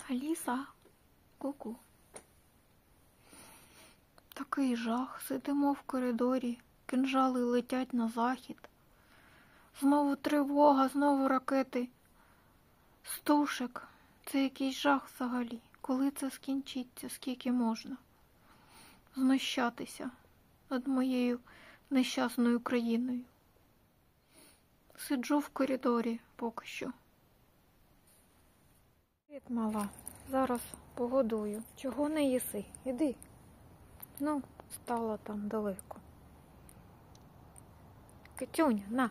Аліса, ку-ку. Такий жах. Сидимо в коридорі, кинжали летять на захід. Знову тривога, знову ракети. Стушек. Це якийсь жах взагалі. Коли це скінчиться, скільки можна знущатися над моєю нещасною країною. Сиджу в коридорі поки що. Привіт, мала. Зараз погодую. Чого не їси? Іди. Ну, стала там далеко. Китюня, на.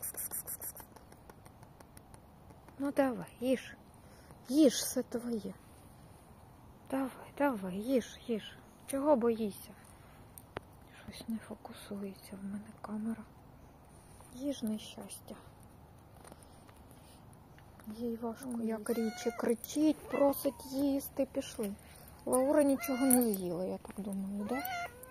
Ну давай, їж. Їж, все твоє. Давай, їж. Чого боїшся? Щось не фокусується в мене камера. Їж нещастя. Їй важко, як Річі кричить, просить їсти, пішли. Лаура нічого не з'їла, я так думаю, да?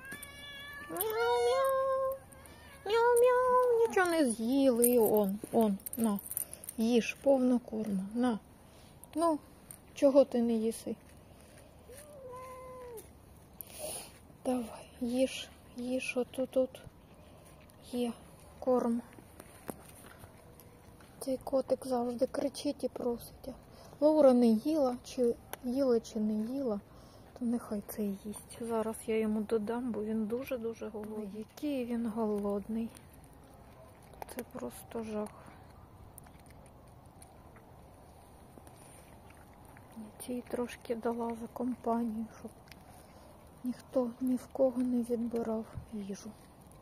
Мяу-мяу, мяу-мяу, нічого не з'їли. Он, на, їж, повно корму, на. Ну, чого ти не їси? Давай, їж, отут є корм. Цей котик завжди кричить і просить. Лаура не їла, чи не їла, то нехай це їсть. Зараз я йому додам, бо він дуже-дуже голодний. Який він голодний. Це просто жах. Я цій трошки дала за компанію, щоб ніхто ні в кого не відбирав їжу.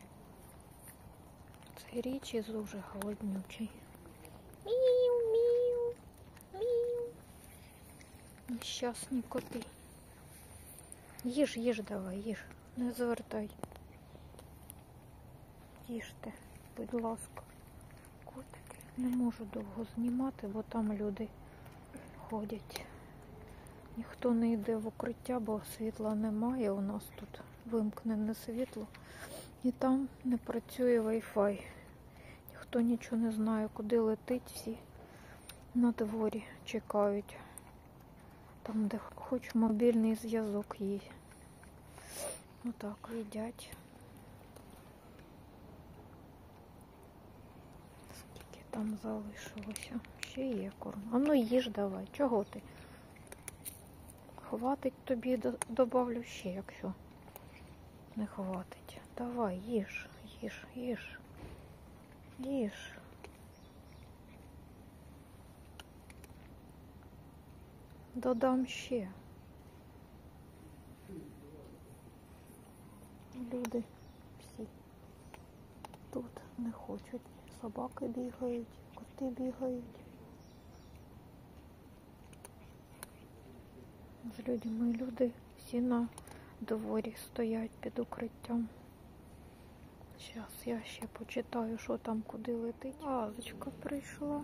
Цей Річі дуже голоднючий. Міу. Нещасні коти. Їж, давай, їж. Не звертай. Їжте, будь ласка. Котики. Не можу довго знімати, бо там люди ходять. Ніхто не йде в укриття, бо світла немає. У нас тут вимкнене світло. І там не працює Wi-Fi. Ніхто нічого не знає, куди летить, всі на дворі чекають. Там, де хоч мобільний зв'язок є. Отак їдять. Скільки там залишилося? Ще є корм. А ну їж давай. Чого ти? Хватить тобі, добавлю ще, якщо не хватить. Давай, їж. Додам ще. Люди всі тут не хочуть. Собаки бігають, коти бігають. З людьми люди всі на дворі стоять під укриттям. Зараз я ще почитаю, що там куди летить. Азочка прийшла.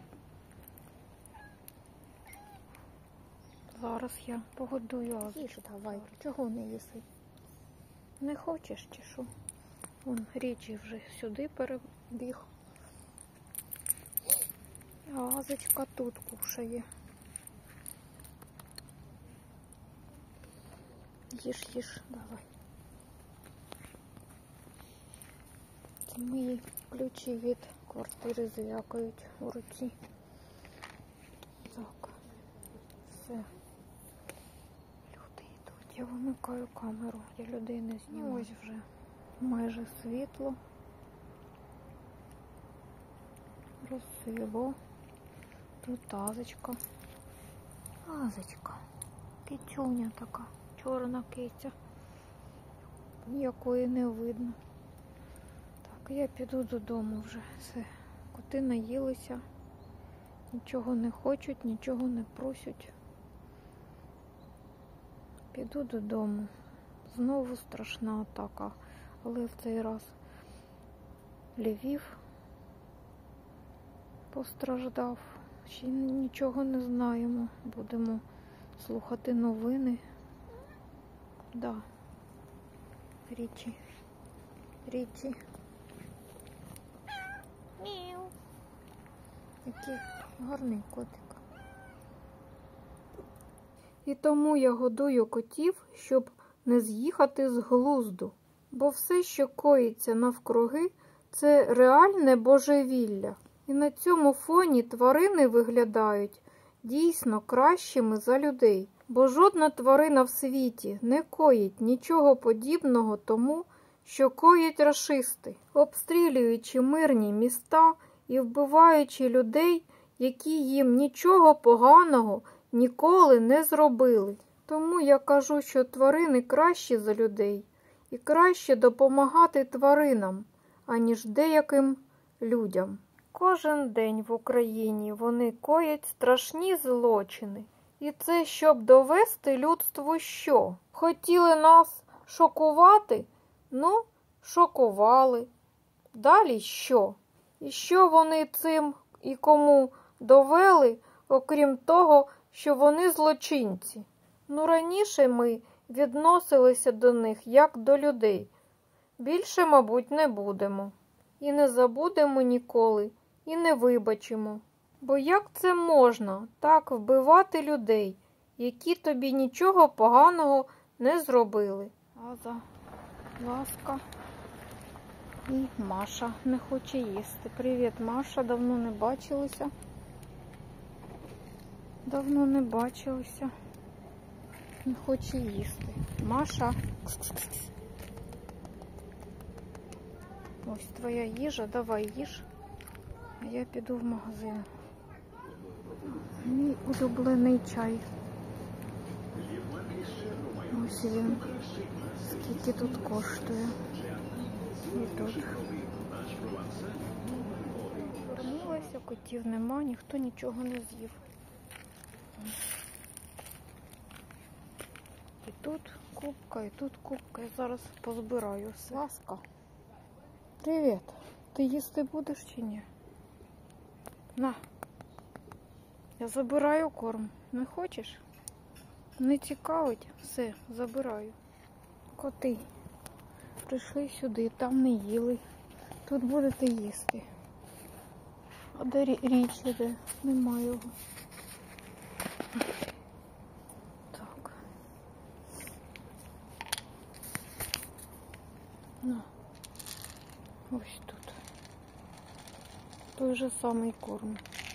Зараз я погодую Азочку. Їж давай, чого не їси? Не хочеш чи що? Вон Річі вже сюди перебіг. А Азочка тут кушає. Їж, давай. Це мої ключі від квартири звякають у руці. Так, все. Люди йдуть. Я вимикаю камеру, я людей не знімаю. Ось вже майже світло. Розсвіло. Тут Азочка. Азочка. Кицюня така. Чорна киця, ніякої не видно. Так, я піду додому вже. Все. Коти наїлися, нічого не хочуть, нічого не просять. Піду додому. Знову страшна атака, але в цей раз Львів постраждав. Ще нічого не знаємо. Будемо слухати новини. Да. Річі. Мяу. Який гарний котик. І тому я годую котів, щоб не з'їхати з глузду. Бо все, що коїться навкруги, це реальне божевілля. І на цьому фоні тварини виглядають дійсно кращими за людей. Бо жодна тварина в світі не коїть нічого подібного тому, що коять рашисти, обстрілюючи мирні міста і вбиваючи людей, які їм нічого поганого ніколи не зробили. Тому я кажу, що тварини кращі за людей і краще допомагати тваринам, аніж деяким людям. Кожен день в Україні вони коять страшні злочини. І це щоб довести людству що? Хотіли нас шокувати? Ну, шокували. Далі що? І що вони цим і кому довели, окрім того, що вони злочинці? Ну, раніше ми відносилися до них як до людей. Більше, мабуть, не будемо. І не забудемо ніколи, і не вибачимо. Бо як це можна так вбивати людей, які тобі нічого поганого не зробили? Аза, Ласка і Маша не хоче їсти. Привіт, Маша, давно не бачилися. Давно не бачилися. Не хоче їсти. Маша. Ось твоя їжа, давай їж. А я піду в магазин. Мій улюблений чай. Ось він. Скільки тут коштує. І тут. Кормилася, котів нема, ніхто нічого не з'їв. І тут кубка, і тут кубка. Я зараз позбираю все. Ласка. Привіт. Ти їсти будеш чи ні? На. Я забираю корм. Не хочеш? Не цікавить? Все, забираю. Коти. Прийшли сюди, там не їли. Тут будете їсти. А де річ іде? Немає його. Так. На. Ось тут. Той же самий корм.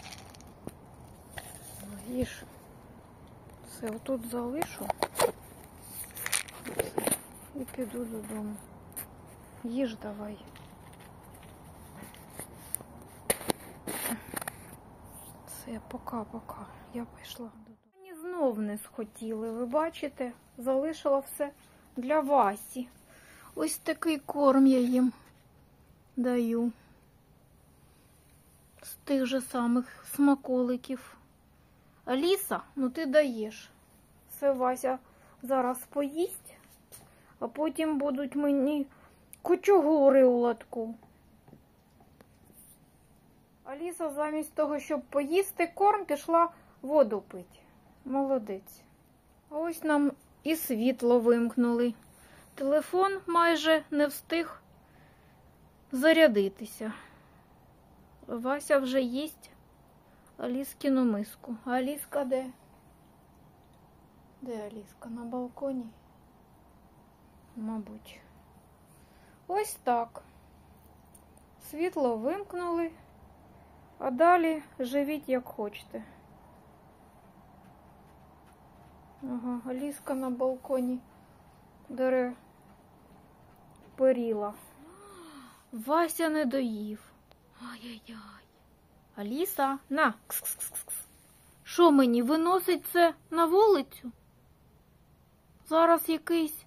Їж. Все, отут залишу. І піду додому. Їж давай. Все, пока-пока. Я пішла додому. Мені знов не схотіли, ви бачите? Залишила все для Васі. Ось такий корм я їм даю. З тих же самих смаколиків. Аліса, ну ти даєш. Все, Вася зараз поїсть, а потім будуть мені кучугури у лотку. Аліса замість того, щоб поїсти корм, пішла воду пити. Молодець. А ось нам і світло вимкнули. Телефон майже не встиг зарядитися. Вася вже їсть Аліскину миску. А Аліска де? Де Аліска? На балконі? Мабуть. Ось так. Світло вимкнули, а далі живіть як хочете. Ага, Аліска на балконі дере перила. Вася не доїв. Ай-яй-яй. Аліса, на. Кс-кс-кс-кс. Що мені, виносить це на вулицю? Зараз якийсь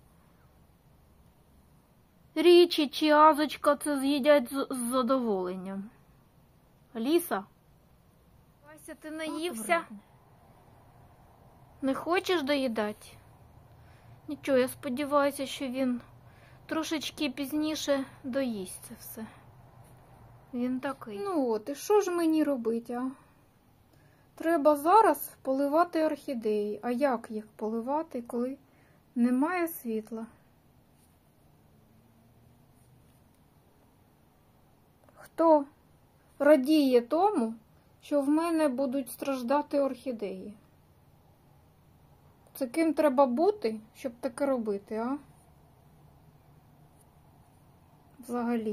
Річі чи Азочка це з'їдять з задоволенням. Аліса? Вася, ти наївся? Не хочеш доїдати? Нічого, я сподіваюся, що він трошечки пізніше доїсть це все. Він такий. Ну от, і що ж мені робити, а? Треба зараз поливати орхідеї. А як їх поливати, коли немає світла? Хто радіє тому, що в мене будуть страждати орхідеї? Це ким треба бути, щоб таке робити, а? Взагалі.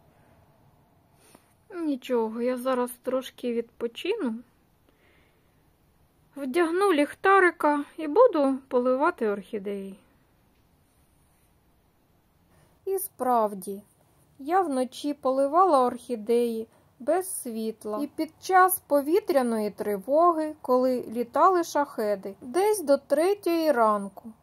Нічого, я зараз трошки відпочину. Вдягну ліхтарика і буду поливати орхідеї. І справді, я вночі поливала орхідеї без світла. І під час повітряної тривоги, коли літали шахеди, десь до 3 ранку,